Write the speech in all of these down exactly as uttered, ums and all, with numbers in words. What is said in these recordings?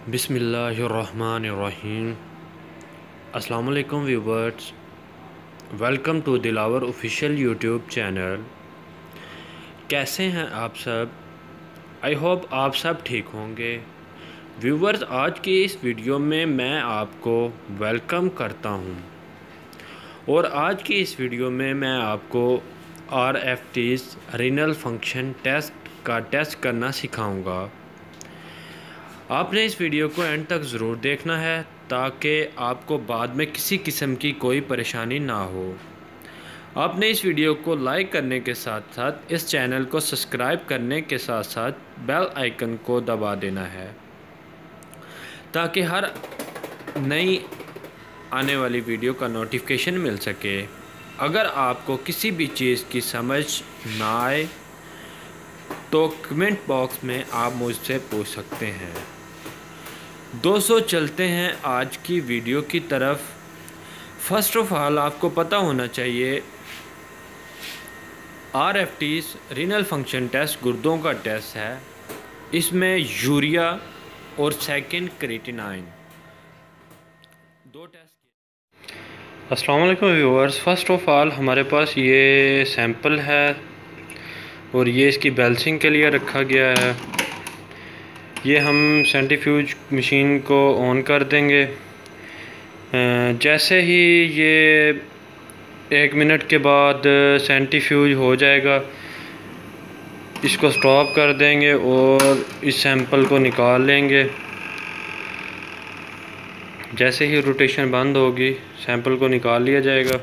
बिस्मिल्लाहिर्रहमानिर्रहीम। अस्सलाम वालेकुम viewers, welcome to Dilawar official YouTube channel. कैसे हैं आप सब? आई होप आप सब ठीक होंगे। व्यूवर्स, आज की इस वीडियो में मैं आपको वेलकम करता हूं और आज की इस वीडियो में मैं आपको R F Ts renal function test का टेस्ट करना सिखाऊंगा। आपने इस वीडियो को एंड तक ज़रूर देखना है ताकि आपको बाद में किसी किस्म की कोई परेशानी ना हो। आपने इस वीडियो को लाइक करने के साथ साथ इस चैनल को सब्सक्राइब करने के साथ साथ बेल आइकन को दबा देना है ताकि हर नई आने वाली वीडियो का नोटिफिकेशन मिल सके। अगर आपको किसी भी चीज़ की समझ ना आए तो कमेंट बॉक्स में आप मुझसे पूछ सकते हैं। दोस्तों, चलते हैं आज की वीडियो की तरफ। फर्स्ट ऑफ ऑल आपको पता होना चाहिए R F Ts renal function test गुर्दों का टेस्ट है। इसमें यूरिया और सेकंड क्रिएटिनाइन दो टेस्ट। अस्सलाम वालेकुम व्यूअर्स, फर्स्ट ऑफ ऑल हमारे पास ये सैंपल है और ये इसकी बैलेंसिंग के लिए रखा गया है। ये हम सेंट्रीफ्यूज मशीन को ऑन कर देंगे। जैसे ही ये एक मिनट के बाद सेंट्रीफ्यूज हो जाएगा, इसको स्टॉप कर देंगे और इस सैंपल को निकाल लेंगे। जैसे ही रोटेशन बंद होगी, सैंपल को निकाल लिया जाएगा।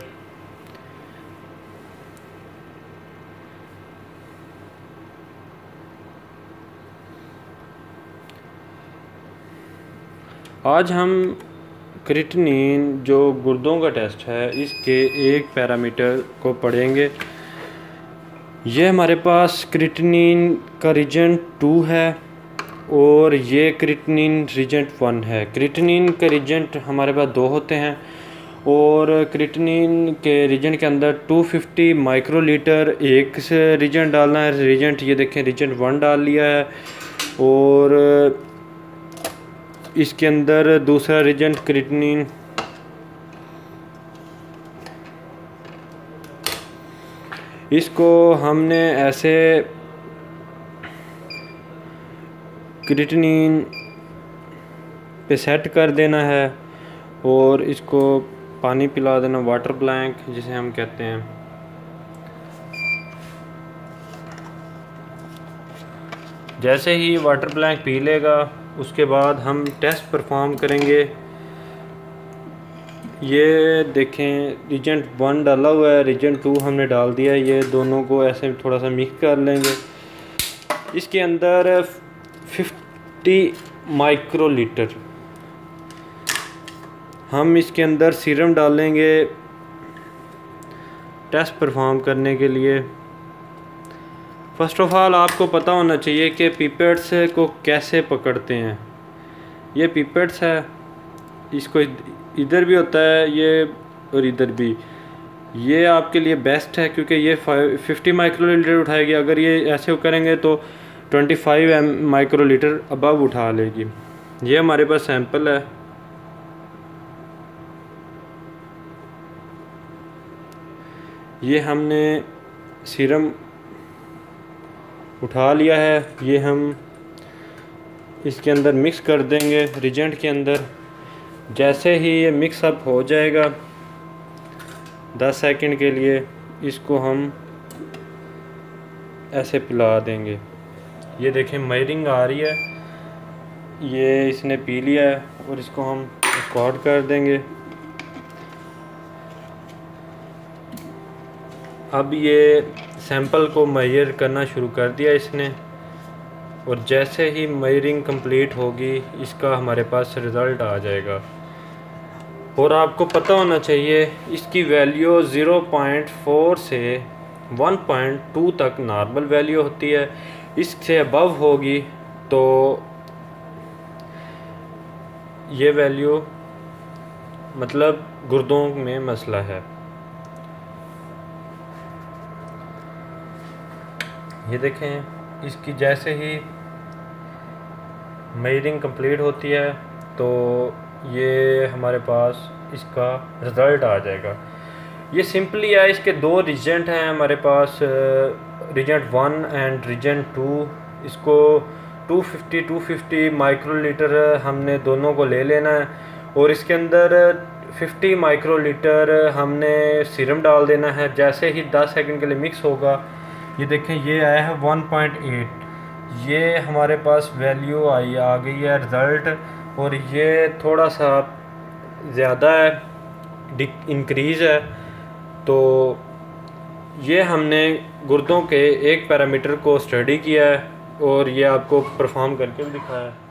आज हम क्रिएटिनिन जो गुर्दों का टेस्ट है इसके एक पैरामीटर को पढ़ेंगे। ये हमारे पास क्रिएटिनिन का रीजेंट टू है और ये क्रिएटिनिन रीजेंट वन है। क्रिएटिनिन के रीजेंट हमारे पास दो होते हैं और क्रिएटिनिन के रीजेंट के अंदर दो सौ पचास माइक्रोलीटर एक से रीजेंट डालना है। रीजेंट ये देखें, रीजेंट वन डाल लिया है और इसके अंदर दूसरा रीजेंट क्रिएटिनिन इसको हमने ऐसे क्रिएटिनिन पे सेट कर देना है और इसको पानी पिला देना, वाटर ब्लैंक जिसे हम कहते हैं। जैसे ही वाटर ब्लैंक पी लेगा उसके बाद हम टेस्ट परफॉर्म करेंगे। ये देखें, रीजेंट वन डाला हुआ है, रीजेंट टू हमने डाल दिया है। ये दोनों को ऐसे थोड़ा सा मिक्स कर लेंगे। इसके अंदर पचास माइक्रोलीटर हम इसके अंदर सीरम डालेंगे टेस्ट परफॉर्म करने के लिए। फर्स्ट ऑफ ऑल आपको पता होना चाहिए कि पिपेट्स को कैसे पकड़ते हैं। ये पिपेट्स है, इसको इधर भी होता है ये और इधर भी। ये आपके लिए बेस्ट है क्योंकि ये पचास माइक्रोलीटर उठाएगी। अगर ये ऐसे करेंगे तो पच्चीस एम माइक्रोलीटर अबव उठा लेगी। ये हमारे पास सैंपल है। ये हमने सीरम उठा लिया है। ये हम इसके अंदर मिक्स कर देंगे रीजेंट के अंदर। जैसे ही ये मिक्स अप हो जाएगा दस सेकंड के लिए, इसको हम ऐसे पिला देंगे। ये देखें, मयरिंग आ रही है। ये इसने पी लिया है और इसको हम रिकॉर्ड कर देंगे। अब ये सैंपल को मेजर करना शुरू कर दिया इसने और जैसे ही मेजरिंग कंप्लीट होगी इसका हमारे पास रिज़ल्ट आ जाएगा। और आपको पता होना चाहिए इसकी वैल्यू ज़ीरो पॉइंट फोर से वन पॉइंट टू तक नॉर्मल वैल्यू होती है। इससे अबव होगी तो ये वैल्यू मतलब गुर्दों में मसला है। ये देखें, इसकी जैसे ही मेजरिंग कंप्लीट होती है तो ये हमारे पास इसका रिज़ल्ट आ जाएगा। ये सिंपली है, इसके दो रिजेंट हैं हमारे पास, reagent one and reagent two. इसको two fifty two fifty microlitre हमने दोनों को ले लेना है और इसके अंदर फिफ्टी माइक्रोलीटर हमने सीरम डाल देना है। जैसे ही दस सेकंड के लिए मिक्स होगा, ये देखें ये आया है वन पॉइंट एट, ये हमारे पास वैल्यू आई आ गई है रिज़ल्ट, और ये थोड़ा सा ज़्यादा है, इंक्रीज़ है। तो ये हमने गुर्दों के एक पैरामीटर को स्टडी किया है और ये आपको परफॉर्म करके भी दिखाया है।